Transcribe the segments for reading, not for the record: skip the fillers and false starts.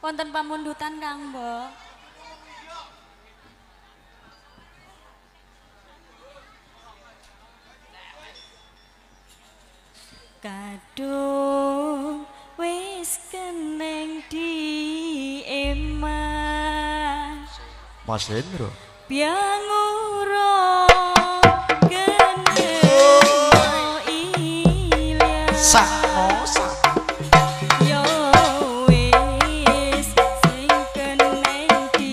Wonten pamundutan Kang Mbok. Kadung wis keneng di emas Mas Hendro Bianguro keneng ilyas Sakno Yo wis sing keneng di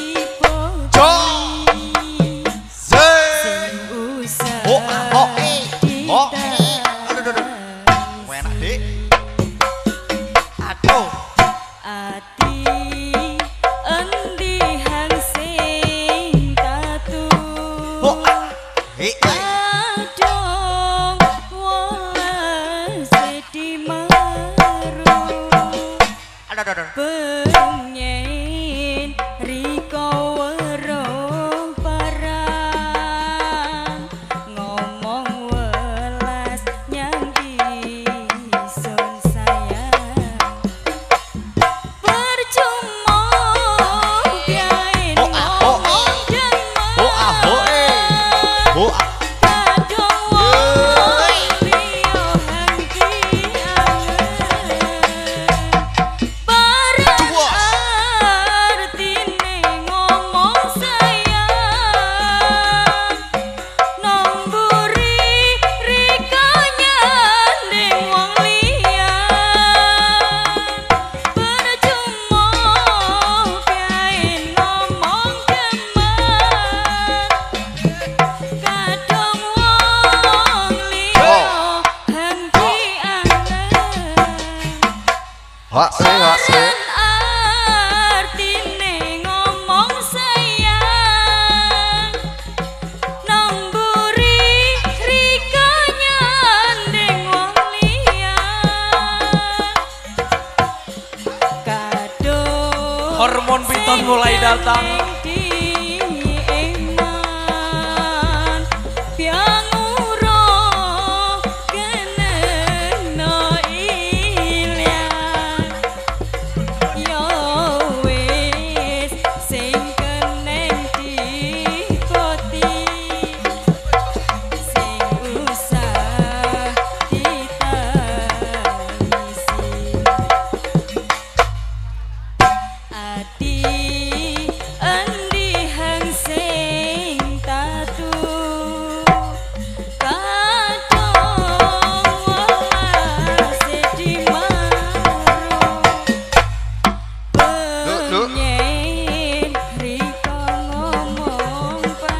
poti Sing usah enak dik aduh ati endi hang sing tatu kadung welas di maru pengen riko weruh parang ngomong welas nyang isun sayang percuma biain ngomong demen kadung wong liya hangki barang artine ngomong sayang nomburi rikanya ning wong liya percuma biain ngomong demen kadung wong liya hangki barang artine ngomong sayang nomburi rikanya ning wong liya kadung Hormon piton mulai datang. Eman pianguro keneno ilyas Yo wis sing keneng dipoti sing usah ditangisi ati endi hang sing tatu kadung welas di maru penyen riko ngomong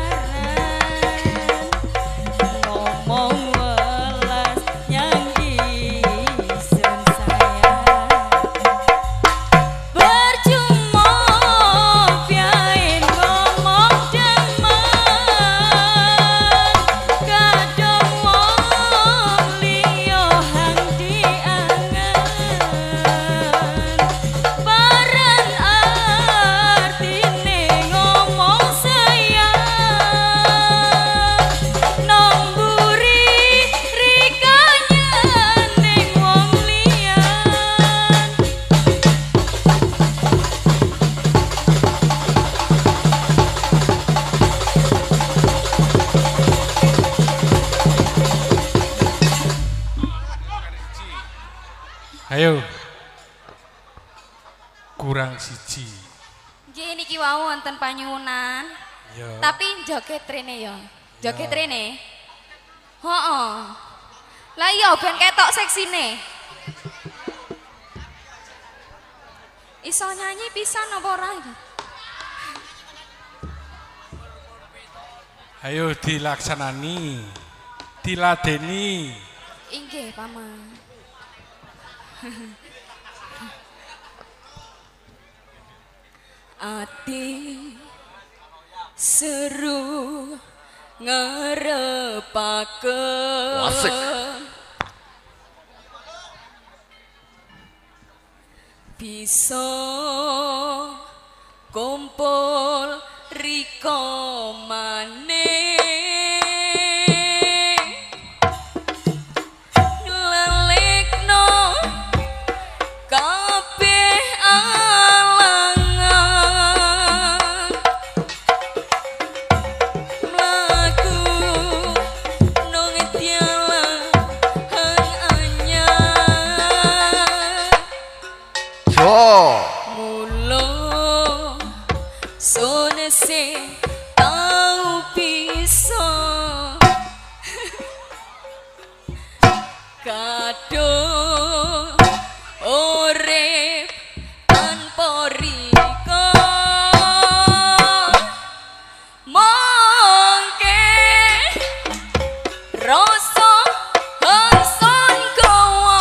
paran ngomong welas nyang isun sayang percuma biain ngomong demen kadung wong liya hang diangen barang artine ngomong sayang nomburi rikanya ning wong liyan Ayo. Kurang siji. nggih niki wau wonten panyuwunan Ya. tapi joget rene ya joget rene heeh lah iya ben ketok seksine iso nyanyi pisan apa ora iki Ayo dilaksanani. Diladeni. inggih paman ati seru ngarepaken Asik. bisa kumpul riko maneh nglelekno kabeh Mula sun sing tau bisa kadung urip tanpa rika mangke rasa hangsan gawa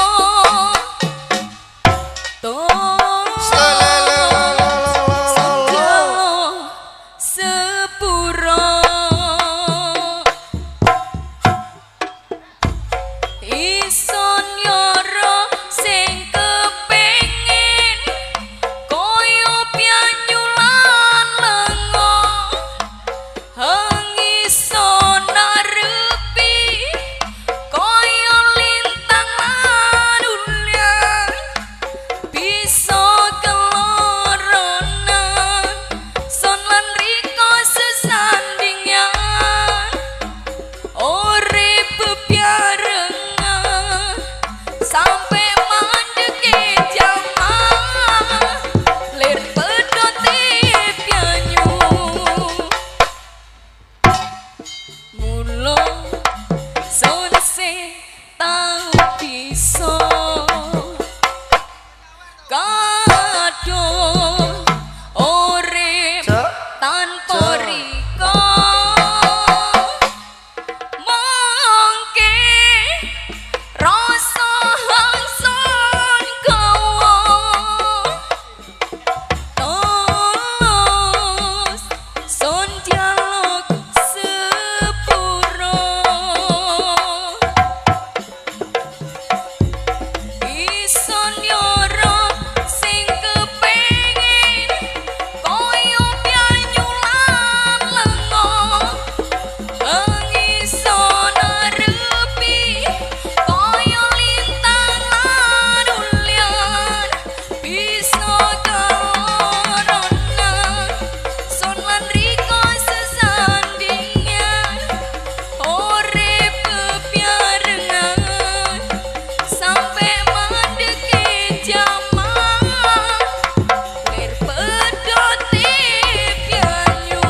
sepura ison yara sing kepengin koyo pianyulan lenga hang iso narepi koyo lintang lan ulyan bisa keloronan son lan riko sesandingan urip bebarengan sampai mandeke jaman lir pedote pianyu mulo son se tau bisa kadung urip tanpa rika mangke rasa hangsan gawa tos son dialog sepuro ison yara sing kepengin koyo pianyulan lenga hang iso narepi koyo lintang lan ulyan bisa keloronan son lan riko sesandingan urip bebarengan sampai mandeke jaman lir pedote pianyu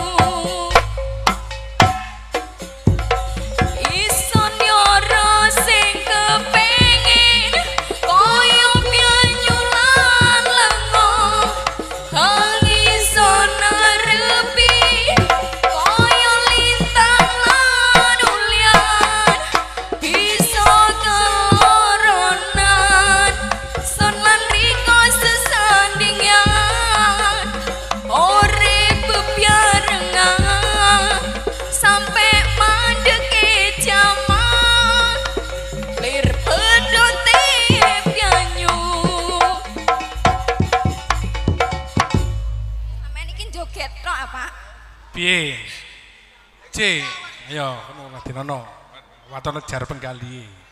ison yara sing kepengin koyo pianyulan lenga hang iso narepi koyo lintang lan ulyan bisa keloronan son lan riko sesandingan urip bebarengan sampai mandeke jaman lir pedote pianyu amen iki joget tok apa Piye? C, ayo kono Ladinono. Watono jar penggali.